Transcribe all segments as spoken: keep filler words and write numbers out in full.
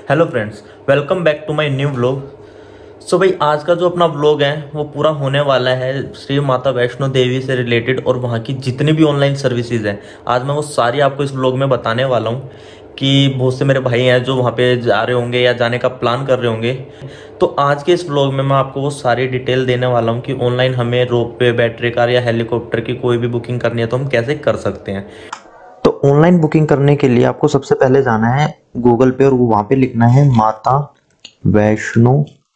Hello friends, welcome back to my new vlog. So भाई, आज का जो अपना व्लॉग है वो पूरा होने वाला है श्री माता वैष्णो देवी से रिलेटेड और वहाँ की जितनी भी ऑनलाइन सर्विसेज हैं, आज मैं वो सारी आपको इस व्लॉग में बताने वाला हूँ। कि बहुत से मेरे भाई हैं जो वहाँ पे जा रहे होंगे या जाने का प्लान कर रहे होंगे, तो आज के इस व्लॉग में मैं आपको वो सारी डिटेल देने वाला हूँ कि ऑनलाइन हमें रोप वे, बैटरी कार या हेलीकॉप्टर की कोई भी बुकिंग करनी है तो हम कैसे कर सकते हैं। तो ऑनलाइन बुकिंग करने के लिए आपको सबसे पहले जाना है गूगल पे और वहां पे लिखना है माता वैष्णो।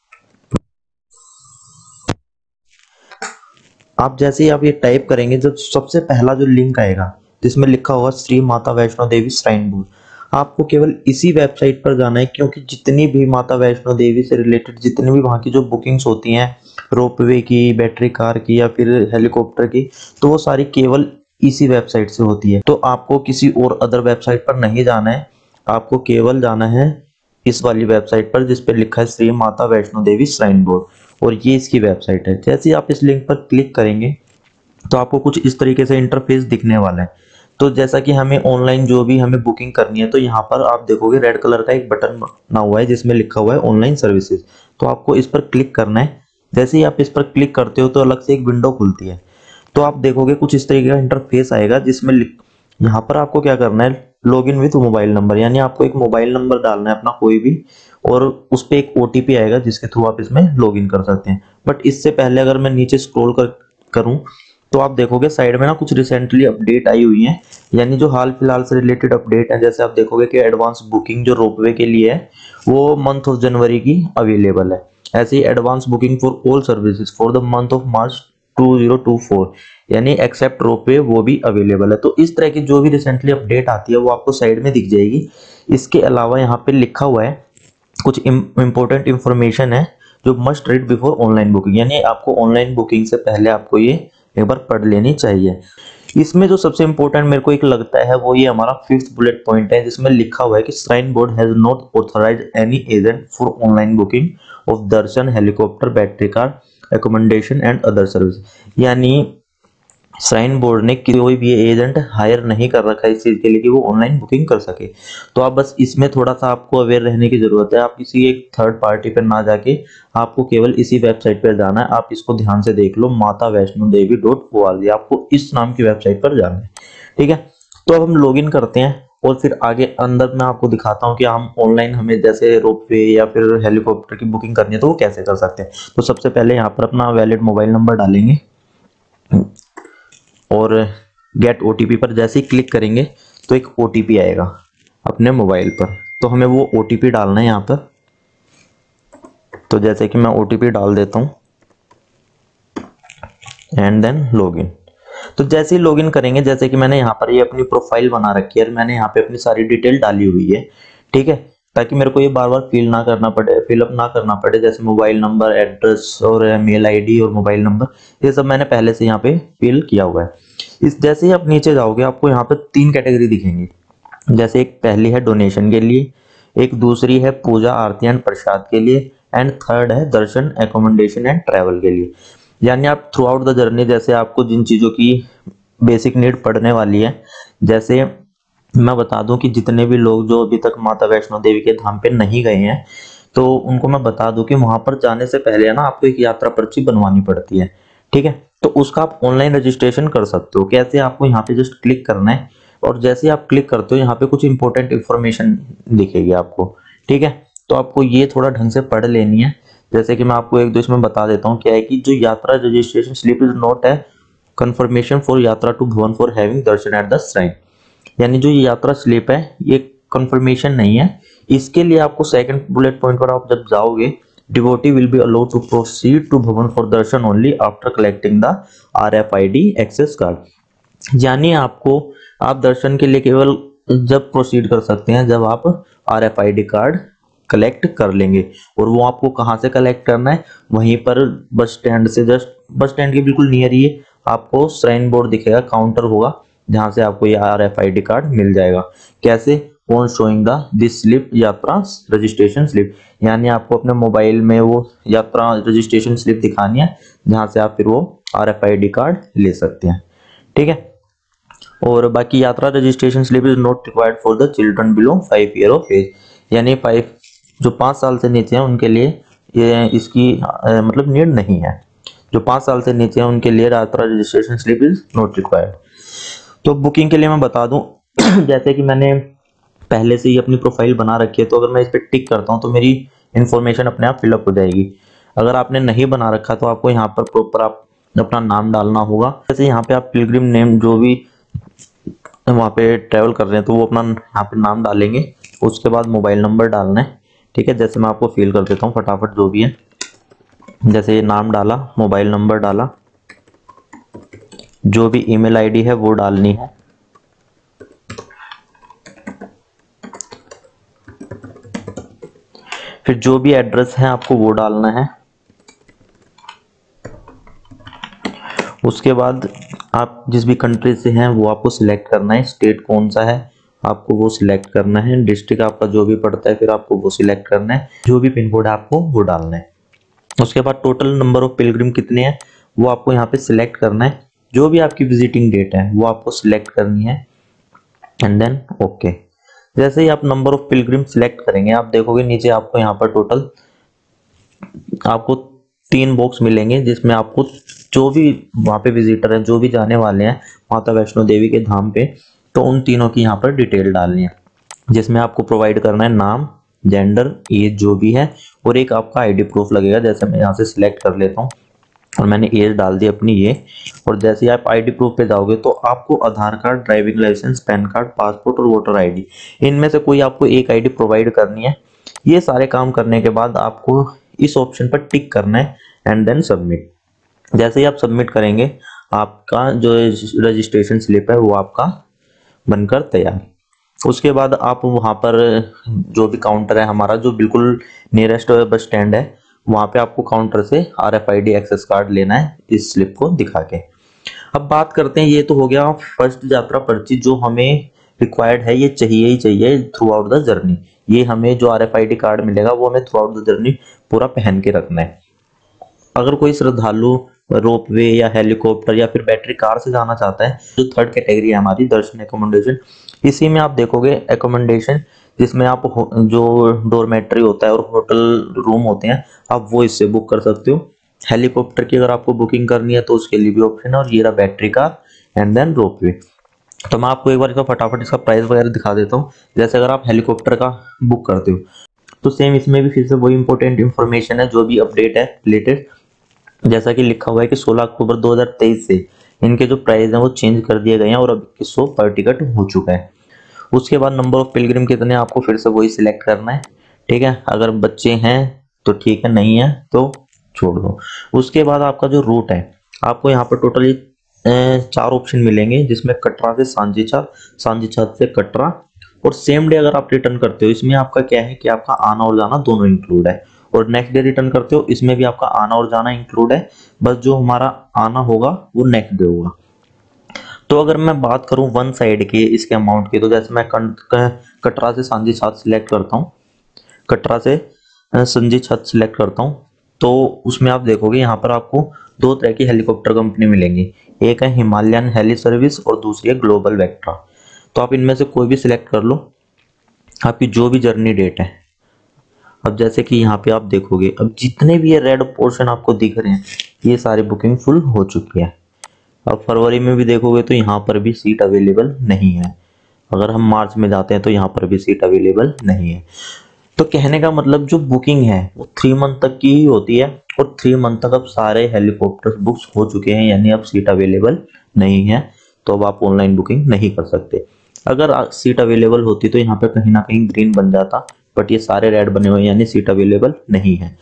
आप जैसे ही आप ये टाइप करेंगे, जब सबसे पहला जो लिंक आएगा जिसमें लिखा होगा श्री माता वैष्णो देवी श्राइन बोर्ड, आपको केवल इसी वेबसाइट पर जाना है। क्योंकि जितनी भी माता वैष्णो देवी से रिलेटेड जितनी भी वहाँ की जो बुकिंग्स होती हैं, रोपवे की, बैटरी कार की या फिर हेलीकॉप्टर की, तो वो सारी केवल इसी वेबसाइट से होती है। तो आपको किसी और अदर वेबसाइट पर नहीं जाना है, आपको केवल जाना है इस वाली वेबसाइट पर जिस पर लिखा है श्री माता वैष्णो देवी श्राइन बोर्ड, और ये इसकी वेबसाइट है। जैसे ही आप इस लिंक पर क्लिक करेंगे तो आपको कुछ इस तरीके से इंटरफेस दिखने वाला है। तो जैसा कि हमें ऑनलाइन जो भी हमें बुकिंग करनी है, तो यहाँ पर आप देखोगे रेड कलर का एक बटन बना हुआ है जिसमें लिखा हुआ है ऑनलाइन सर्विसेज। तो आपको इस पर क्लिक करना है। जैसे ही आप इस पर क्लिक करते हो तो अलग से एक विंडो खुलती है। तो आप देखोगे कुछ इस तरीके का इंटरफेस आएगा जिसमें यहाँ पर आपको क्या करना है, log in with mobile number, यानी आपको एक मोबाइल नंबर डालना है अपना कोई भी, और उस पर एक ओटीपी आएगा जिसके थ्रू आप इसमें लॉग इन कर सकते हैं। बट इससे पहले अगर मैं नीचे स्क्रॉल कर करूं तो आप देखोगे साइड में ना कुछ रिसेंटली अपडेट आई हुई है, यानी जो हाल फिलहाल से रिलेटेड अपडेट है। जैसे आप देखोगे कि एडवांस बुकिंग जो रोपवे के लिए है वो मंथ ऑफ जनवरी की अवेलेबल है। ऐसे ही advance booking for all services for the month of March two thousand twenty four, यानी एक्सेप्ट रोपवे, वो भी अवेलेबल है। तो इस तरह की जो भी रिसेंटली अपडेट आती है वो आपको साइड में दिख जाएगी। इसके अलावा यहाँ पे लिखा हुआ है कुछ इंपॉर्टेंट इंफॉर्मेशन है जो must read before online booking, यानी आपको ऑनलाइन बुकिंग से पहले आपको ये एक बार पढ़ लेनी चाहिए। इसमें जो सबसे इंपॉर्टेंट मेरे को एक लगता है वो ये हमारा फिफ्थ बुलेट पॉइंट है जिसमें लिखा हुआ है कि shrine board has not authorized any agent for online booking of darshan, helicopter, battery car, accommodation and other service. यानी श्राइन बोर्ड ने कोई भी एजेंट हायर नहीं कर रखा है इस चीज के लिए कि वो ऑनलाइन बुकिंग कर सके। तो आप बस इसमें थोड़ा सा आपको अवेयर रहने की जरूरत है। आप किसी एक थर्ड पार्टी पर ना जाके आपको केवल इसी वेबसाइट पर जाना है। आप इसको ध्यान से देख लो, Mata Vaishno Devi dot O R G, आपको इस नाम की वेबसाइट पर जाना है। ठीक है, तो अब हम लॉग इन करते हैं और फिर आगे अंदर मैं आपको दिखाता हूँ कि हम ऑनलाइन हमें जैसे रोपवे या फिर हेलीकॉप्टर की बुकिंग करनी है तो वो कैसे कर सकते हैं। तो सबसे पहले यहाँ पर अपना वैलिड मोबाइल नंबर डालेंगे और गेट ओटीपी पर जैसे ही क्लिक करेंगे तो एक ओटीपी आएगा अपने मोबाइल पर, तो हमें वो ओटीपी डालना है यहाँ पर। तो जैसे कि मैं ओटीपी डाल देता हूँ एंड देन लॉगिन। तो जैसे ही लॉगिन करेंगे, जैसे कि मैंने यहाँ पर ये अपनी प्रोफाइल बना रखी है और मैंने यहाँ पे अपनी सारी डिटेल डाली हुई है, ठीक है, ताकि मेरे को ये बार बार फिल ना करना पड़े फिलअप ना करना पड़े। जैसे मोबाइल नंबर, एड्रेस और मेल आईडी और मोबाइल नंबर, ये सब मैंने पहले से यहाँ पे फिल किया हुआ है। इस जैसे ही आप नीचे जाओगे आपको यहाँ पे तीन कैटेगरी दिखेंगी। जैसे एक पहली है डोनेशन के लिए, एक दूसरी है पूजा आरती एंड प्रसाद के लिए, एंड थर्ड है दर्शन, एकोमोडेशन एंड ट्रैवल के लिए। यानी आप थ्रू आउट द जर्नी, जैसे आपको जिन चीज़ों की बेसिक नीड पड़ने वाली है, जैसे मैं बता दूं कि जितने भी लोग जो अभी तक माता वैष्णो देवी के धाम पे नहीं गए हैं तो उनको मैं बता दूं कि वहां पर जाने से पहले ना आपको एक यात्रा पर्ची बनवानी पड़ती है। ठीक है, तो उसका आप ऑनलाइन रजिस्ट्रेशन कर सकते हो। कैसे, आपको यहाँ पे जस्ट क्लिक करना है और जैसे ही आप क्लिक करते हो यहाँ पे कुछ इंपॉर्टेंट इंफॉर्मेशन दिखेगी आपको। ठीक है, तो आपको ये थोड़ा ढंग से पढ़ लेनी है। जैसे कि मैं आपको एक दो इसमें बता देता हूँ क्या है कि जो yatra registration slip is not है confirmation for yatra to Bhawan for having darshan at the shrine, यानी जो ये यात्रा स्लिप है ये कंफर्मेशन नहीं है। इसके लिए आपको सेकंड बुलेट पॉइंट पर आप जब जाओगे, devotee will be allowed to proceed to Bhawan for darshan only after collecting the RFID access card. यानी आपको आप दर्शन के लिए केवल जब प्रोसीड कर सकते हैं जब आप आरएफआईडी कार्ड कलेक्ट कर लेंगे। और वो आपको कहाँ से कलेक्ट करना है, वहीं पर बस स्टैंड से जस्ट बस स्टैंड के बिल्कुल नियर ही आपको श्राइन बोर्ड दिखेगा, काउंटर होगा जहां से आपको ये आरएफआईडी कार्ड मिल जाएगा। कैसे, on showing the this slip yatra registration slip, यानी आपको अपने मोबाइल में वो यात्रा रजिस्ट्रेशन स्लिप दिखानी है जहां से आप फिर वो आरएफआईडी कार्ड ले सकते हैं। ठीक है, और बाकी yatra registration slip is not required for the children below five year of age, यानी फाइव जो पाँच साल से नीचे हैं उनके लिए ये इसकी आ, मतलब नीड नहीं है। जो पाँच साल से नीचे हैं उनके लिए Rajpura registration slip is not required. तो बुकिंग के लिए मैं बता दूं जैसे कि मैंने पहले से ही अपनी प्रोफाइल बना रखी है, तो अगर मैं इस पर टिक करता हूं तो मेरी इंफॉर्मेशन अपने आप फिलअप हो जाएगी। अगर आपने नहीं बना रखा तो आपको यहाँ पर प्रॉपर आप अपना नाम डालना होगा। जैसे यहाँ पे आप पिलग्रिम नेम जो भी वहाँ पे ट्रेवल कर रहे हैं तो वो अपना यहाँ पे नाम डालेंगे। उसके बाद मोबाइल नंबर डालना है, ठीक है। जैसे मैं आपको फिल कर देता हूँ फटाफट जो भी है। जैसे ये नाम डाला, मोबाइल नंबर डाला, जो भी ईमेल आईडी है वो डालनी है, फिर जो भी एड्रेस है आपको वो डालना है। उसके बाद आप जिस भी कंट्री से हैं वो आपको सिलेक्ट करना है, स्टेट कौन सा है आपको वो सिलेक्ट करना है, डिस्ट्रिक्ट आपका जो भी पड़ता है फिर आपको वो सिलेक्ट करना है, जो भी पिन कोड है आपको वो डालना है। उसके बाद टोटल नंबर ऑफ पिलग्रिम कितने हैं वो आपको यहाँ पे सिलेक्ट करना है, जो भी आपकी विजिटिंग डेट है वो आपको सिलेक्ट करनी है एंड देन ओके। जैसे ही आप नंबर ऑफ पिलग्रिम सिलेक्ट करेंगे आप देखोगे नीचे आपको यहाँ पर टोटल आपको तीन बॉक्स मिलेंगे, जिसमें आपको जो भी वहाँ पे विजिटर है, जो भी जाने वाले हैं माता वैष्णो देवी के धाम पे, तो उन तीनों की यहाँ पर डिटेल डालनी है, जिसमें आपको प्रोवाइड करना है नाम, जेंडर, एज जो भी है, और एक आपका आईडी प्रूफ लगेगा। जैसे मैं यहाँ से सिलेक्ट कर लेता हूँ और मैंने एज डाल दी अपनी ये। और जैसे आप आईडी प्रूफ पे जाओगे तो आपको Aadhaar card, driving licence, PAN card, passport और वोटर आईडी, इनमें से कोई आपको एक आईडी प्रोवाइड करनी है। ये सारे काम करने के बाद आपको इस ऑप्शन पर टिक करना है एंड देन सबमिट। जैसे ही आप सबमिट करेंगे आपका जो रजिस्ट्रेशन स्लिप है वो आपका बनकर तैयार। उसके बाद आप वहाँ पर जो भी काउंटर है हमारा, जो बिल्कुल नियरेस्ट बस स्टैंड है, वहाँ पे आपको काउंटर से R F I D access card लेना है इस स्लिप को दिखा के। अब बात करते हैं, ये तो हो गया फर्स्ट यात्रा पर्ची जो हमें रिक्वायर्ड है, ये चाहिए ही चाहिए थ्रू आउट द जर्नी। ये हमें जो R F I D card मिलेगा वो हमें थ्रू आउट द जर्नी पूरा पहन के रखना है। अगर कोई श्रद्धालु रोपवे या हेलीकॉप्टर या फिर बैटरी कार से जाना चाहता है, जो थर्ड कैटेगरी है हमारी दर्शन एकोमोडेशन, इसी में आप देखोगे एकोमोडेशन जिसमें आप जो डोरमेट्री होता है और होटल रूम होते हैं आप वो इससे बुक कर सकते हो। हेलीकॉप्टर की अगर आपको बुकिंग करनी है तो उसके लिए भी ऑप्शन है। और ये रहा battery car and then ropeway. तो मैं आपको एक बार इसका फटाफट इसका प्राइस वगैरह दिखा देता हूँ। जैसे अगर आप हेलीकॉप्टर का बुक करते हो तो सेम इसमें भी फिर से वही इंपॉर्टेंट इन्फॉर्मेशन है जो भी अपडेट है रिलेटेड। जैसा कि लिखा हुआ है कि सोलह अक्टूबर दो हज़ार तेईस से इनके जो प्राइस हैं वो चेंज कर दिए गए हैं और अब इक्कीस सौ पर टिकट हो चुका है। उसके बाद नंबर ऑफ पिलग्रिम कितने आपको फिर से वही सिलेक्ट करना है, ठीक है। अगर बच्चे हैं तो ठीक है, नहीं है तो छोड़ दो। उसके बाद आपका जो रूट है आपको यहाँ पर टोटली चार ऑप्शन मिलेंगे, जिसमें कटरा से सांजीछत, सांजीछत से कटरा, और सेम डे अगर आप रिटर्न करते हो इसमें आपका क्या है कि आपका आना और जाना दोनों इंक्लूड है, और नेक्स्ट डे रिटर्न करते हो इसमें भी आपका आना और जाना इंक्लूड है, बस जो हमारा आना होगा वो नेक्स्ट डे होगा। तो अगर मैं बात करूं वन साइड की इसके अमाउंट की, तो जैसे मैं कटरा से सांजीछत सिलेक्ट करता हूं, कटरा से सांजीछत सिलेक्ट करता हूं, तो उसमें आप देखोगे यहाँ पर आपको दो तरह की हेलीकॉप्टर कंपनी मिलेंगी, एक है हिमालयन हेली सर्विस और दूसरी है ग्लोबल वेक्ट्रा। तो आप इनमें से कोई भी सिलेक्ट कर लो, आपकी जो भी जर्नी डेट है। अब जैसे कि यहाँ पे आप देखोगे अब जितने भी ये रेड पोर्शन आपको दिख रहे हैं ये सारी बुकिंग फुल हो चुकी है। अब फरवरी में भी देखोगे तो यहाँ पर भी सीट अवेलेबल नहीं है। अगर हम मार्च में जाते हैं तो यहाँ पर भी सीट अवेलेबल नहीं है। तो कहने का मतलब जो बुकिंग है वो थ्री मंथ तक की ही होती है, और थ्री मंथ तक अब सारे हेलीकॉप्टर बुक्स हो चुके हैं, यानी अब सीट अवेलेबल नहीं है, तो अब आप ऑनलाइन बुकिंग नहीं कर सकते। अगर सीट अवेलेबल होती तो यहाँ पे कहीं ना कहीं ग्रीन बन जाता, बट ये सारे रेड बने हुए हैं यानी सीट अवेलेबल नहीं है।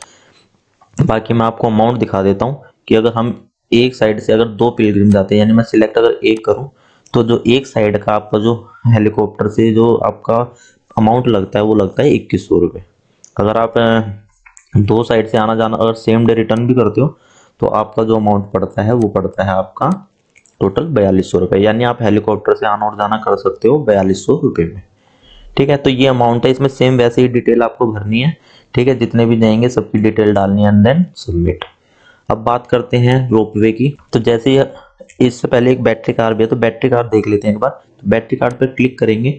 बाकी मैं आपको अमाउंट दिखा देता हूँ कि अगर हम एक साइड से अगर दो पिलग्रिम जाते हैं, यानी मैं सिलेक्ट अगर एक करूं तो जो एक साइड का आपका जो हेलीकॉप्टर से जो आपका अमाउंट लगता है वो लगता है इक्कीस सौ रुपये। अगर आप दो साइड से आना जाना अगर सेम डे रिटर्न भी करते हो तो आपका जो अमाउंट पड़ता है वो पड़ता है आपका टोटल बयालीस सौ रुपये, यानी आप हेलीकॉप्टर से आना और जाना कर सकते हो बयालीस सौ रुपये में, ठीक है। तो ये अमाउंट है, इसमें सेम वैसे ही डिटेल आपको भरनी है, ठीक है। जितने भी देंगे सबकी डिटेल डालनी है एंड देन सबमिट। अब बात करते हैं रोपवे की। तो जैसे इससे पहले एक बैटरी कार भी है, तो बैटरी कार देख लेते हैं एक बार। तो बैटरी कार पर क्लिक करेंगे,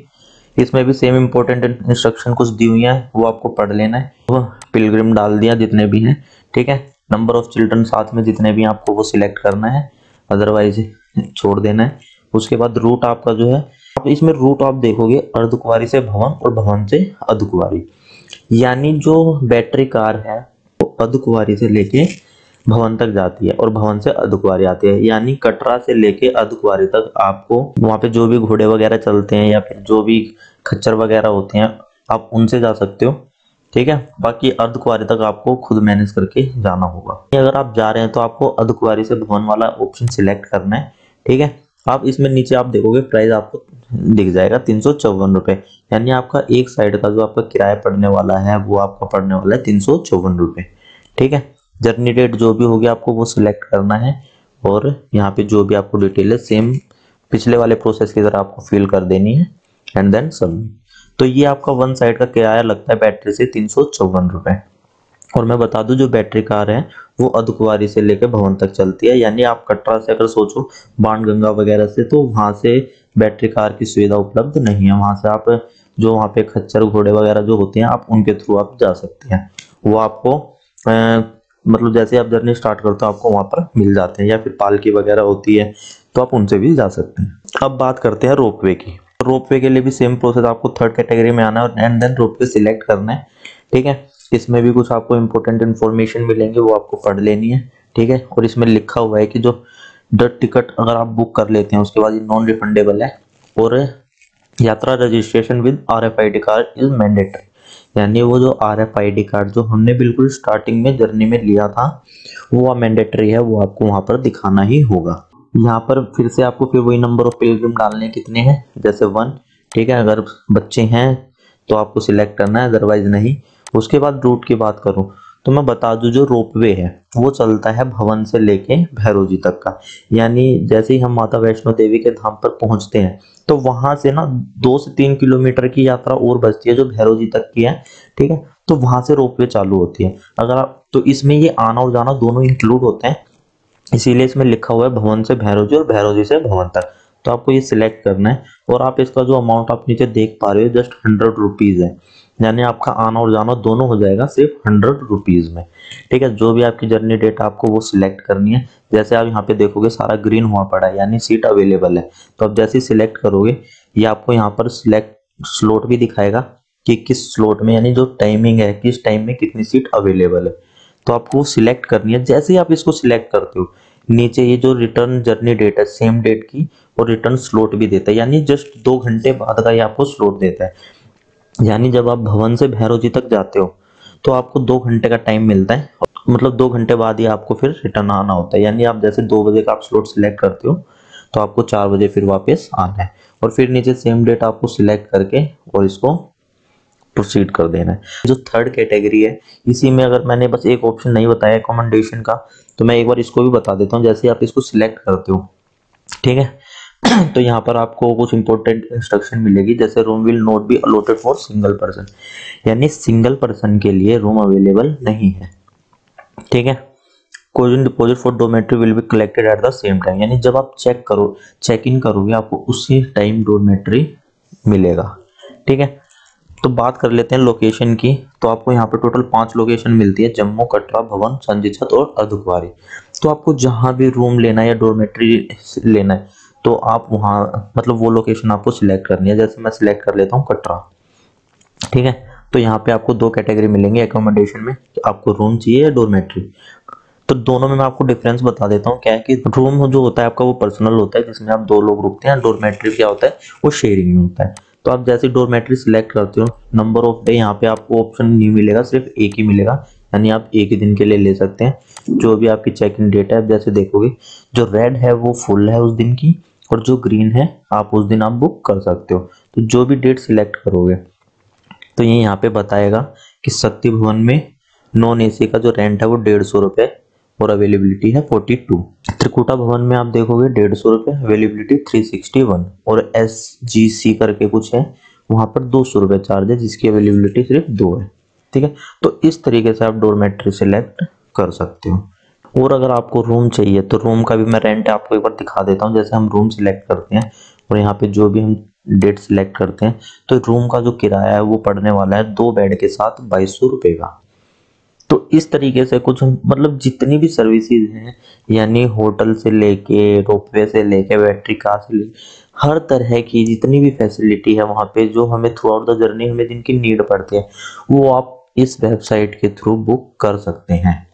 इसमें भी सेम इंपॉर्टेंट इंस्ट्रक्शन कुछ दी हुई है, वो आपको पढ़ लेना है। वो पिलग्रिम डाल दिया जितने भी हैं, ठीक है। नंबर ऑफ चिल्ड्रन साथ में जितने भी आपको वो सिलेक्ट करना है, अदरवाइज छोड़ देना है। उसके बाद रूट आपका जो है, अब इसमें रूट आप देखोगे अर्धकुंवारी से भवन और भवन से अर्धकुंवारी, यानी जो बैटरी कार है वो अर्धकुंवारी से लेके भवन तक जाती है और भवन से अर्धकुंवारी आती है। यानी कटरा से लेके अर्धकुंवारी तक आपको वहाँ पे जो भी घोड़े वगैरह चलते हैं या फिर जो भी खच्चर वगैरह होते हैं आप उनसे जा सकते हो, ठीक है। बाकी अर्धकुंवारी तक आपको खुद मैनेज करके जाना होगा। अगर आप जा रहे हैं तो आपको अर्धकुंवारी से भवन वाला ऑप्शन सिलेक्ट करना है, ठीक है। आप इसमें नीचे आप देखोगे प्राइस आपको दिख जाएगा तीन सौ चौवन रुपए, यानी आपका एक साइड का जो आपका किराया पड़ने वाला है वो आपका पड़ने वाला है तीन सौ चौवन रुपए, ठीक है। जर्नी डेट जो भी होगी आपको वो सिलेक्ट करना है और यहाँ पे जो भी आपको डिटेल है सेम पिछले वाले प्रोसेस की तरह आपको फिल कर देनी है एंड देन सबमिट। तो ये आपका वन साइड का किराया लगता है बैटरी से तीन सौ चौवन रुपए। और मैं बता दूं जो बैटरी कार है वो अर्धकुंवारी से लेकर भवन तक चलती है, यानी आप कटरा से अगर सोचो बाणगंगा वगैरह से, तो वहां से बैटरी कार की सुविधा उपलब्ध नहीं है। वहां से आप जो वहां पे खच्चर घोड़े वगैरह जो होते हैं आप उनके थ्रू आप जा सकते हैं, वो आपको आ, मतलब जैसे आप जर्नी स्टार्ट करते हो आपको वहां पर मिल जाते हैं, या फिर पालकी वगैरह होती है तो आप उनसे भी जा सकते हैं। अब बात करते हैं रोपवे की। रोपवे के लिए भी सेम प्रोसेस, आपको थर्ड कैटेगरी में आना है एंड देन रोपवे सिलेक्ट करना है, ठीक है। इसमें भी कुछ आपको इंपॉर्टेंट इन्फॉर्मेशन मिलेंगे, वो आपको पढ़ लेनी है, ठीक है। और इसमें लिखा हुआ है कि जो द टिकट अगर आप बुक कर लेते हैं उसके बाद ये नॉन रिफंडेबल है, और यात्रा registration with R F I D card is mandatory, यानी वो जो R F I D card जो हमने बिल्कुल स्टार्टिंग में जर्नी में लिया था वो मैंडेटरी है, वो आपको वहां पर दिखाना ही होगा। यहाँ पर फिर से आपको फिर वही नंबर ऑफ पिलग्रिम डालने कितने हैं, जैसे वन, ठीक है। अगर बच्चे हैं तो आपको सिलेक्ट करना है, अदरवाइज नहीं। उसके बाद रूट की बात करूं तो मैं बता दूं जो रोपवे है वो चलता है भवन से लेके भैरव जी तक का, यानी जैसे ही हम माता वैष्णो देवी के धाम पर पहुंचते हैं तो वहां से ना दो से तीन किलोमीटर की यात्रा और बचती है जो भैरव जी तक की है, ठीक है। तो वहां से रोपवे चालू होती है। अगर आप तो इसमें ये आना और जाना दोनों इंक्लूड होते हैं, इसीलिए इसमें लिखा हुआ है भवन से भैरव जी और भैरव जी से भवन तक। तो आपको ये सिलेक्ट करना है और आप इसका जो अमाउंट आप नीचे देख पा रहे हो जस्ट हंड्रेड रुपीज है, यानी आपका आना और जाना दोनों हो जाएगा सिर्फ हंड्रेड रुपीज में, ठीक है। जो भी आपकी जर्नी डेट आपको वो सिलेक्ट करनी है। जैसे आप यहाँ पे देखोगे सारा ग्रीन हुआ पड़ा है यानी सीट अवेलेबल है, तो आप जैसे ही सिलेक्ट करोगे ये आपको यहाँ पर सिलेक्ट स्लॉट भी दिखाएगा कि किस स्लॉट में, यानी जो टाइमिंग है किस टाइम में कितनी सीट अवेलेबल है, तो आपको वो सिलेक्ट करनी है। जैसे ही आप इसको सिलेक्ट करते हो नीचे ये जो रिटर्न जर्नी डेट है सेम डेट की और रिटर्न स्लॉट भी देता है, यानी जस्ट दो घंटे बाद का ये आपको स्लॉट देता है। यानी जब आप भवन से भैरव जी तक जाते हो तो आपको दो घंटे का टाइम मिलता है, मतलब दो घंटे बाद ही आपको फिर रिटर्न आना होता है। यानी आप जैसे दो बजे का आप स्लॉट सिलेक्ट करते हो तो आपको चार बजे फिर वापस आना है, और फिर नीचे सेम डेट आपको सिलेक्ट करके और इसको प्रोसीड कर देना है। जो थर्ड कैटेगरी है इसी में अगर मैंने बस एक ऑप्शन नहीं बताया अकोमोडेशन का, तो मैं एक बार इसको भी बता देता हूँ। जैसे आप इसको सिलेक्ट करते हो, ठीक है, तो यहाँ पर आपको कुछ इंपॉर्टेंट इंस्ट्रक्शन मिलेगी, जैसे room will not be allotted for single person, यानी सिंगल पर्सन के लिए रूम अवेलेबल नहीं है, ठीक है। Korean deposit for dormitory will be collected at the same time, यानी जब आप चेक करो चेक इन करोगे आपको उसी टाइम डोरमेट्री मिलेगा, ठीक है। तो बात कर लेते हैं लोकेशन की। तो आपको यहाँ पे टोटल पांच लोकेशन मिलती है, जम्मू, कटरा, भवन, संजीछत और अर्धकुंवारी। तो आपको जहां भी रूम लेना है या डोरमेट्री लेना है तो आप वहां मतलब वो लोकेशन आपको सिलेक्ट करनी है। जैसे मैं सिलेक्ट कर लेता हूँ कटरा, ठीक है। तो यहाँ पे आपको दो कैटेगरी मिलेंगे एकोमोडेशन में, आपको रूम चाहिए या डोरमेट्री। तो दोनों में मैं आपको डिफरेंस बता देता हूँ। क्या है कि रूम जो होता है आपका वो पर्सनल होता है जिसमें आप दो लोग रुकते हैं, डोरमेट्री क्या होता है वो शेयरिंग में होता है। तो आप जैसे डोरमेट्री सिलेक्ट करते हो नंबर ऑफ डे यहाँ पे आपको ऑप्शन नहीं मिलेगा, सिर्फ एक ही मिलेगा, यानी आप एक ही दिन के लिए ले सकते हैं। जो भी आपकी चेक इन डेट है, जैसे देखोगे जो रेड है वो फुल है उस दिन की, और जो ग्रीन है आप उस दिन आप बुक कर सकते हो। तो जो भी डेट सिलेक्ट करोगे तो ये यहाँ पे बताएगा कि शक्ति भवन में नॉन एसी का जो रेंट है वो डेढ़ सौ रुपये और अवेलेबिलिटी है फोर्टी टू। त्रिकुटा भवन में आप देखोगे डेढ़ सौ रुपये, अवेलेबिलिटी थ्री सिक्सटी वन, और एस जी सी करके कुछ है वहां पर दो सौ रुपये चार्ज है जिसकी अवेलेबिलिटी सिर्फ दो है, ठीक है। तो इस तरीके से आप डोरमेट्री सिलेक्ट कर सकते हो। और अगर आपको रूम चाहिए तो रूम का भी मैं रेंट आपको एक बार दिखा देता हूँ। जैसे हम रूम सिलेक्ट करते हैं और यहाँ पे जो भी हम डेट सिलेक्ट करते हैं तो रूम का जो किराया है वो पड़ने वाला है दो बेड के साथ बाईस सौ रुपए का। तो इस तरीके से कुछ मतलब जितनी भी सर्विसेज हैं, यानी होटल से लेके रोपवे से लेके बैटरी कार से लेके हर तरह की जितनी भी फैसिलिटी है वहाँ पे, जो हमें थ्रू आउट द जर्नी हमें जिनकी नीड पड़ती है, वो आप इस वेबसाइट के थ्रू बुक कर सकते हैं।